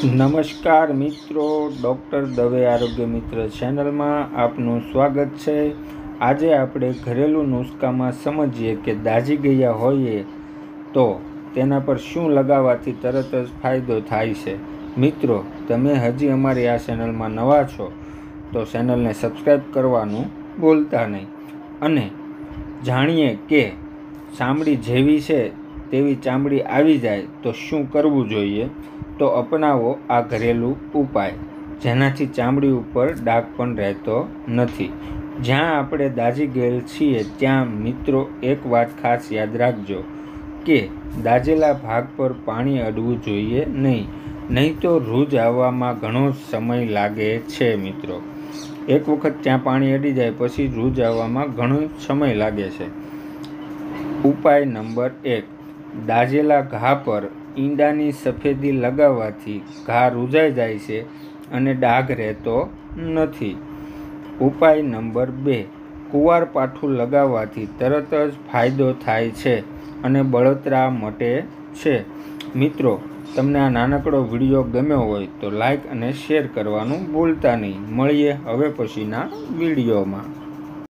નમસ્કાર મિત્રો, ડૉક્ટર દવે આરોગ્ય મિત્ર ચેનલમાં આપનું સ્વાગત છે। આજે આપણે ઘરેલું નુસ્ખામાં સમજીએ કે દાઝી ગયા હોઈએ તો તેના પર શું લગાવવાથી તરત જ ફાયદો થાય છે। મિત્રો, તમે હજી અમારી આ ચેનલમાં નવા છો તો ચેનલને સબસ્ક્રાઈબ કરવાનું ભૂલતા નહીં। અને જાણીએ કે ચામડી જેવી છે તેવી ચામડી આવી જાય તો શું કરવું જોઈએ। તો અપનાવો આ ઘરેલું ઉપાય, જેનાથી ચામડી ઉપર ડાઘ પણ રહેતો નથી। જ્યાં આપણે દાઝી ગયેલ છીએ ત્યાં મિત્રો એક વાત ખાસ યાદ રાખજો કે દાઝેલા ભાગ પર પાણી અડવું જોઈએ નહીં તો રૂજ આવવામાં ઘણો સમય લાગે છે। મિત્રો, એક વખત ત્યાં પાણી અડી જાય પછી રૂજ આવવામાં ઘણો સમય લાગે છે। ઉપાય નંબર 1, દાઝેલા ઘા પર ઈંડાની સફેદી લગાવવાથી ઘા રૂજાઈ જાય છે અને ડાઘ રહેતો નથી। ઉપાય નંબર 2, કુંવારપાઠું લગાવવાથી તરત જ ફાયદો થાય છે અને બળતરા મટે છે। મિત્રો, તમને આ નાનકડો વિડીયો ગમ્યો હોય તો લાઈક અને શેર કરવાનું ભૂલતા નહીં। મળીએ હવે પછીના વિડીયોમાં।